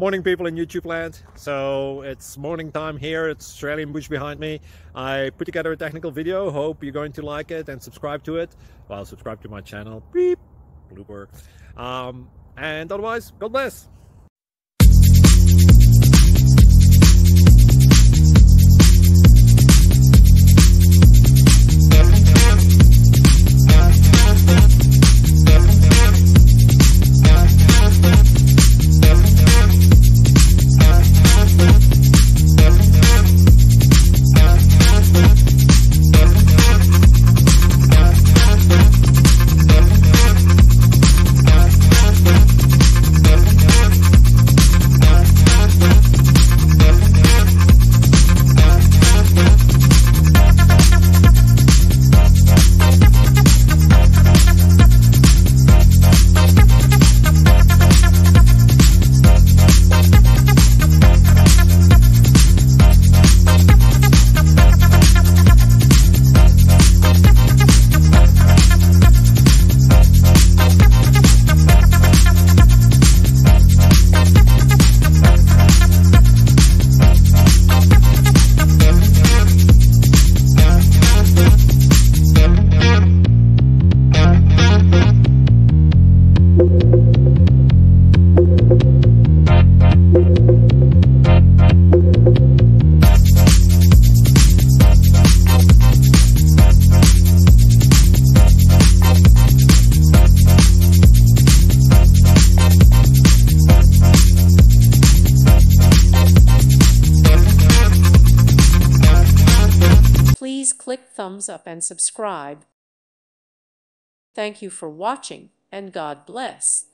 Morning, people in YouTube land. So it's morning time here. It's Australian bush behind me. I put together a technical video. Hope you're going to like it and subscribe to it. Well, subscribe to my channel. Beep. Blooper. And otherwise, God bless. Please click thumbs up and subscribe. Thank you for watching, and God bless.